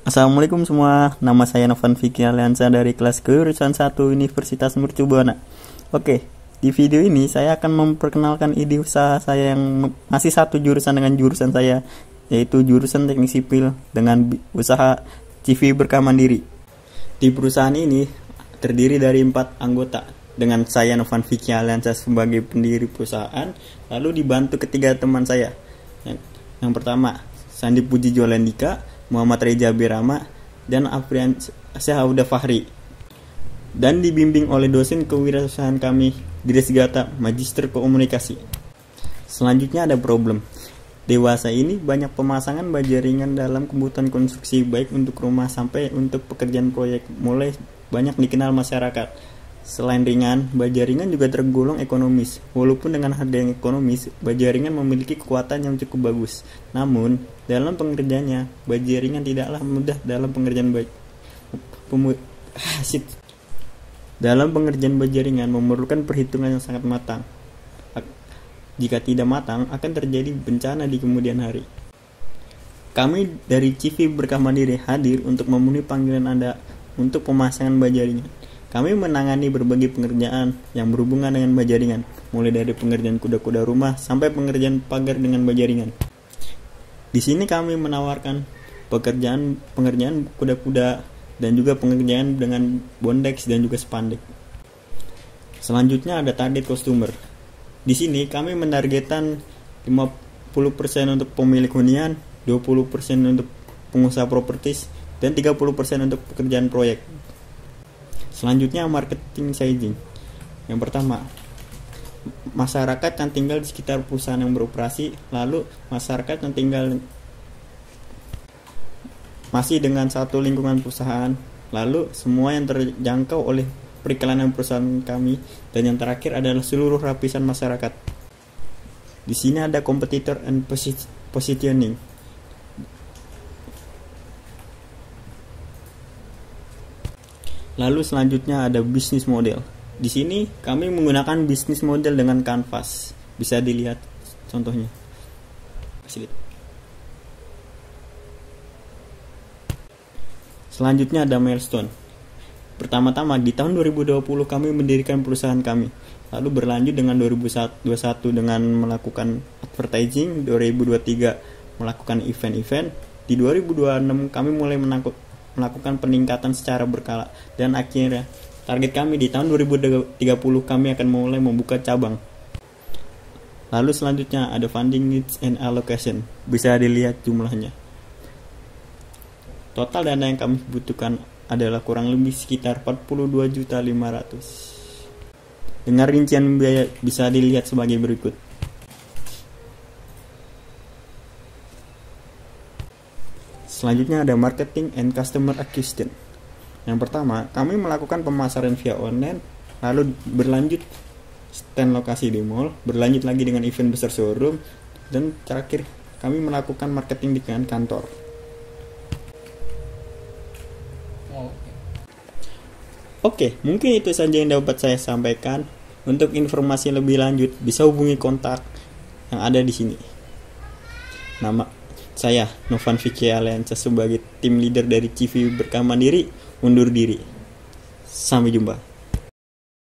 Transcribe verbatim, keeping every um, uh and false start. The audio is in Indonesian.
Assalamualaikum semua, nama saya Novan Vicky Aliansa dari kelas kejurusan satu Universitas Mercu Buana. Oke, di video ini saya akan memperkenalkan ide usaha saya yang masih satu jurusan dengan jurusan saya, yaitu jurusan Teknik Sipil dengan usaha C V berkah mandiri. Di perusahaan ini terdiri dari empat anggota, dengan saya Novan Vicky Aliansa sebagai pendiri perusahaan, lalu dibantu ketiga teman saya. Yang, yang pertama, Sandi Puji Jolandika, Muhammad Reza Birama, dan Afrian Syahauda Fahri, dan dibimbing oleh dosen kewirausahaan kami Dires Gata, Magister Komunikasi. Selanjutnya ada problem. Dewasa ini banyak pemasangan baja ringan dalam kebutuhan konstruksi, baik untuk rumah sampai untuk pekerjaan proyek, mulai banyak dikenal masyarakat. Selain ringan, baja ringan juga tergolong ekonomis. Walaupun dengan harga yang ekonomis, baja ringan memiliki kekuatan yang cukup bagus. Namun, dalam pengerjaannya, baja ringan tidaklah mudah dalam pengerjaan baja. Pemu- ah, dalam pengerjaan baja ringan memerlukan perhitungan yang sangat matang. Jika tidak matang, akan terjadi bencana di kemudian hari. Kami dari C V Berkah Mandiri hadir untuk memenuhi panggilan Anda untuk pemasangan baja ringan. Kami menangani berbagai pengerjaan yang berhubungan dengan baja ringan, mulai dari pengerjaan kuda-kuda rumah sampai pengerjaan pagar dengan baja ringan. Di sini kami menawarkan pekerjaan pengerjaan kuda-kuda dan juga pengerjaan dengan bondex dan juga spandek. Selanjutnya ada target customer. Di sini kami menargetkan lima puluh persen untuk pemilik hunian, dua puluh persen untuk pengusaha propertis, dan tiga puluh persen untuk pekerjaan proyek. Selanjutnya marketing sizing. Yang pertama, masyarakat yang tinggal di sekitar perusahaan yang beroperasi, lalu masyarakat yang tinggal masih dengan satu lingkungan perusahaan, lalu semua yang terjangkau oleh periklanan perusahaan kami, dan yang terakhir adalah seluruh lapisan masyarakat. Di sini ada competitor and positioning. Lalu selanjutnya ada bisnis model. Di sini kami menggunakan bisnis model dengan kanvas. Bisa dilihat contohnya. Selanjutnya ada milestone. Pertama-tama di tahun dua ribu dua puluh kami mendirikan perusahaan kami. Lalu berlanjut dengan dua ribu dua puluh satu dengan melakukan advertising, dua ribu dua puluh tiga melakukan event-event. Di dua ribu dua puluh enam kami mulai menangkut melakukan peningkatan secara berkala, dan akhirnya target kami di tahun dua ribu tiga puluh kami akan mulai membuka cabang. Lalu selanjutnya ada funding needs and allocation, bisa dilihat jumlahnya. Total dana yang kami butuhkan adalah kurang lebih sekitar empat puluh dua juta lima ratus ribu. Dengan rincian biaya bisa dilihat sebagai berikut. Selanjutnya ada marketing and customer acquisition. Yang pertama, kami melakukan pemasaran via online, lalu berlanjut stand lokasi di mall, berlanjut lagi dengan event besar showroom, dan terakhir kami melakukan marketing dengan kantor. Oke, mungkin itu saja yang dapat saya sampaikan. Untuk informasi lebih lanjut, bisa hubungi kontak yang ada di sini. Nama saya Novan Vicky Aliansa sebagai tim leader dari C V Berkah Mandiri undur diri. Sampai jumpa.